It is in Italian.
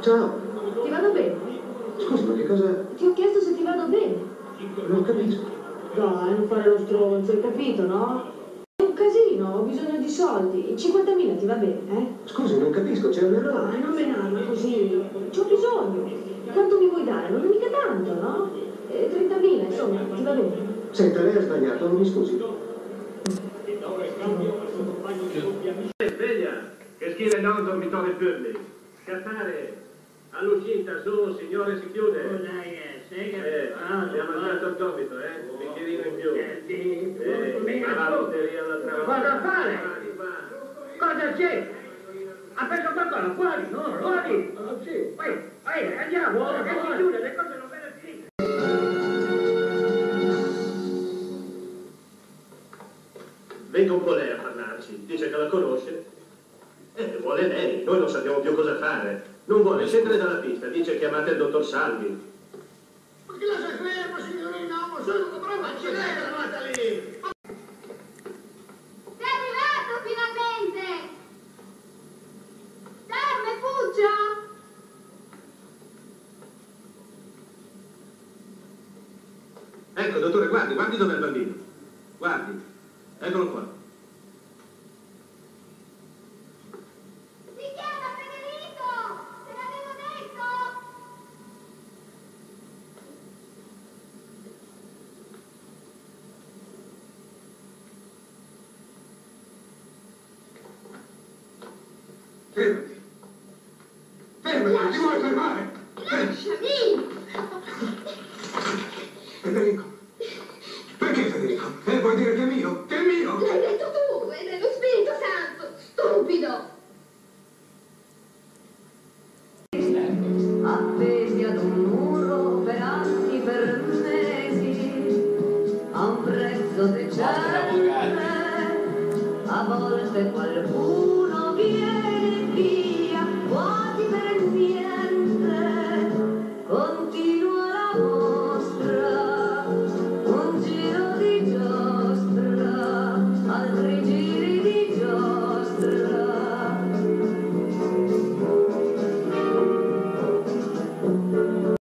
Ciao. Ti vado bene? Scusi, ma che cosa... Ti ho chiesto se ti vado bene. Non capisco. Dai, non fare lo stronzo, hai capito, no? È un casino, ho bisogno di soldi. 50.000 ti va bene, eh? Scusi, non capisco, c'è un errore. Dai, non menarmi così. C'ho bisogno. Quanto mi vuoi dare? Non è mica tanto, no? 30.000, insomma, ti va bene? Senta, lei ha sbagliato, non mi scusi. Sveglia, che scrive non dormitorio pubblico. Scattare, all'uscita, su, signore, si chiude. Abbiamo mangiato il gomito, un bicchierino in più. La lotteria d'altra volta. Cosa fare? Cosa c'è? Ha preso qualcosa? Fuori, no, fuori! Vai, andiamo, che si chiude, le cose non ve le finite. Venga un po' lei a parlarci, dice che la conosce. Vuole lei, noi non sappiamo più cosa fare. Non vuole scendere dalla pista, dice chiamate il dottor Salvi. Ma che la sei fermo, signorina? Ma sono una brava cilena, guarda lì! Sei arrivato finalmente! Salve, Puccio! Ecco, dottore, guardi dov'è il bambino. Guardi, eccolo qua. Si chiama Federico! Te l'avevo detto! Fermati. Fermati, ti vuoi fermare? Lasciami! Federico.